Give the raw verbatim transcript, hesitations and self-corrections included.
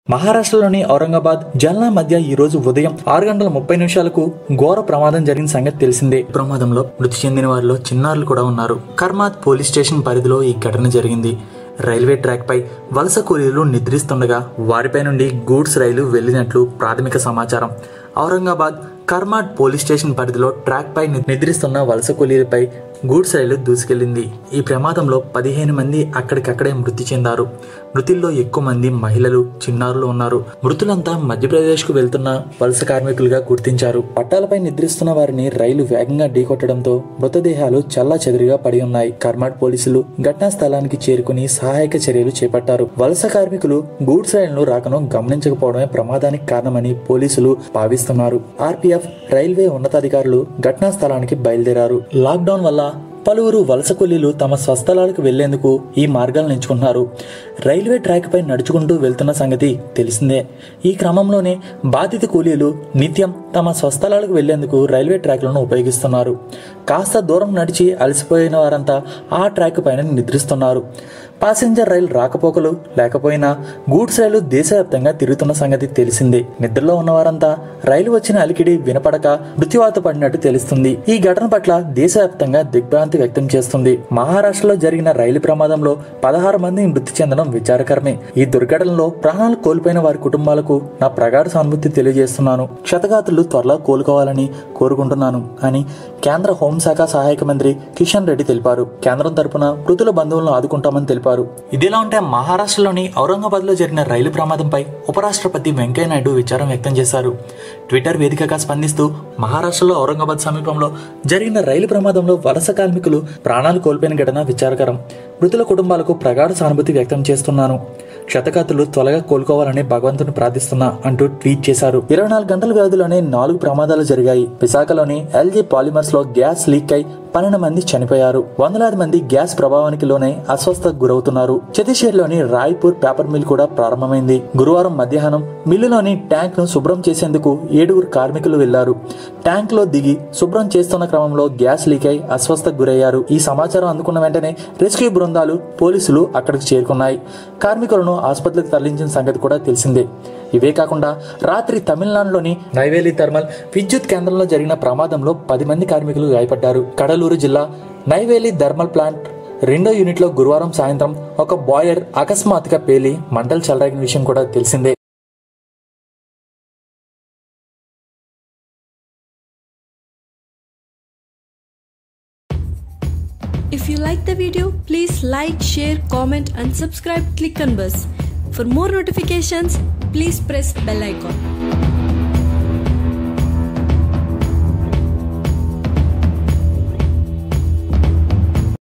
మహారాష్ట్రలోని ఔరంగాబాద్ జల్నా మధ్య ఈ రోజు ఉదయం ఆరు గంటల ముప్పై నిమిషాలకు ఘోర ప్రమాదం జరిగిన సంగతి తెలిసిందే. ప్రమాదంలో మృతి చెందిన వారిలో చిన్నారులు కూడా ఉన్నారు. కర్మాత్ పోలీస్ స్టేషన్ పరిధిలో ఈ ఘటన జరిగింది. రైల్వే ట్రాక్ పై వలస కూలీలు నిద్రిస్తుండగా వారిపై నుండి గూడ్స్ రైలు వెళ్లినట్లు ప్రాథమిక సమాచారం. ఔరంగాబాద్ కర్మాట్ పోలీస్ స్టేషన్ పరిధిలో ట్రాక్ పై నిద్రిస్తున్న వలస కూలీలపై గూడ్స్ రైలు దూసుకెళ్లింది. ఈ ప్రమాదంలో పదిహేను మంది అక్కడికక్కడే మృతి చెందారు. మృతుల్లో ఎక్కువ మంది మహిళలు, చిన్నారులు ఉన్నారు. మృతులంతా మధ్యప్రదేశ్ కు వెళ్తున్న వలస కార్మికులుగా గుర్తించారు. పట్టాలపై నిద్రిస్తున్న వారిని రైలు వేగంగా ఢీకొట్టడంతో మృతదేహాలు చల్లా చెదిరిగా పడి ఉన్నాయి. కర్మాట్ పోలీసులు ఘటనా స్థలానికి చేరుకుని సహాయక చర్యలు చేపట్టారు. వలస కార్మికులు గూడ్స్ రైలును రాకను గమనించకపోవడమే ప్రమాదానికి కారణమని పోలీసులు భావిస్తున్నారు. ఆర్పీఎఫ్, రైల్వే ఉన్నతాధికారులు ఘటనా స్థలానికి బయలుదేరారు. లాక్డౌన్ వల్ల పలువురు వలస కూలీలు తమ స్వస్థలాలకు వెళ్లేందుకు ఈ మార్గాలను ఎంచుకుంటున్నారు. రైల్వే ట్రాక్ పై నడుచుకుంటూ వెళ్తున్న సంగతి తెలిసిందే. ఈ క్రమంలోనే బాధిత కూలీలు నిత్యం తమ స్వస్థలాలకు వెళ్లేందుకు రైల్వే ట్రాక్లను ఉపయోగిస్తున్నారు. కాస్త దూరం నడిచి అలసిపోయిన వారంతా ఆ ట్రాక్ పైన నిద్రిస్తున్నారు. ప్యాసింజర్ రైలు రాకపోకలు లేకపోయినా గూడ్స్ రైలు దేశవ్యాప్తంగా తిరుగుతున్న సంగతి తెలిసిందే. నిద్రలో ఉన్నవారంతా రైలు వచ్చిన అలికిడి వినపడక మృత్యువాత పడినట్టు తెలుస్తుంది. ఈ ఘటన పట్ల దేశవ్యాప్తంగా దిగ్భ్రాంతి వ్యక్తం చేస్తుంది. మహారాష్ట్రలో జరిగిన రైలు ప్రమాదంలో పదహారు మంది మృతి చెందడం విచారకరమే. ఈ దుర్ఘటనలో ప్రాణాలు కోల్పోయిన వారి కుటుంబాలకు నా ప్రగాఢ సానుభూతి తెలియజేస్తున్నాను. క్షతగాత్రులు త్వరలో కోలుకోవాలని కోరుకుంటున్నాను అని కేంద్ర హోంశాఖ సహాయక మంత్రి కిషన్ రెడ్డి తెలిపారు. కేంద్రం తరపున మృతుల బంధువులను ఆదుకుంటామని తెలిపారు. ఇదిలా ఉంటే మహారాష్ట్రలోని ఔరంగాబాద్ లో జరిగిన రైలు ప్రమాదంపై ఉపరాష్ట్రపతి వెంకయ్యనాయుడు విచారం వ్యక్తం చేశారు. ట్విట్టర్ వేదికగా స్పందిస్తూ మహారాష్ట్రలో ఔరంగాబాద్ సమీపంలో జరిగిన రైలు ప్రమాదంలో వలస కార్మికులు ప్రాణాలు కోల్పోయిన ఘటన విచారకరం. మృతుల కుటుంబాలకు ప్రగాఢ సానుభూతి వ్యక్తం చేస్తున్నాను. క్షతగాత్రులు త్వరగా కోలుకోవాలని భగవంతుని ప్రార్థిస్తున్నా అంటూ ట్వీట్ చేశారు. ఇరవై నాలుగు గంటల వ్యవధిలోనే నాలుగు ప్రమాదాలు జరిగాయి. విశాఖలోని ఎల్జీ పాలిమర్స్ లో గ్యాస్ లీక్ అయి పన్నెండు మంది చనిపోయారు. వందలాది మంది గ్యాస్ ప్రభావానికి లోనే అస్వస్థకు గురవుతున్నారు. ఛత్తీస్గఢ్ లోని రాయ్పూర్ పేపర్ మిల్ కూడా ప్రారంభమైంది. గురువారం మధ్యాహ్నం మిల్లులోని ట్యాంక్ ను శుభ్రం చేసేందుకు ఏడుగురు కార్మికులు వెళ్లారు. ట్యాంక్ లో దిగి శుభ్రం చేస్తున్న క్రమంలో గ్యాస్ లీక్ అయి అస్వస్థకు గురయ్యారు. ఈ సమాచారం అందుకున్న వెంటనే రెస్క్యూ బృందాలు, పోలీసులు అక్కడికి చేరుకున్నాయి. కార్మికులను ఆసుపత్రికి తరలించిన సంగతి కూడా తెలిసిందే. ఇవే కాకుండా రాత్రి తమిళనాడులోని నైవేలి థర్మల్ విద్యుత్ కేంద్రంలో జరిగిన ప్రమాదంలో పది మంది కార్మికులు గాయపడ్డారు. కడలూరు జిల్లా నైవేలి థర్మల్ ప్లాంట్ రెండో యూనిట్ లో గురువారం సాయంత్రం ఒక బాయిలర్ అకస్మాత్తుగా పేలి మంటలు చెలరేగిన విషయం కూడా తెలిసిందే. If you like the video, please like, share, comment and subscribe. Click on bell. For more notifications, please press bell icon.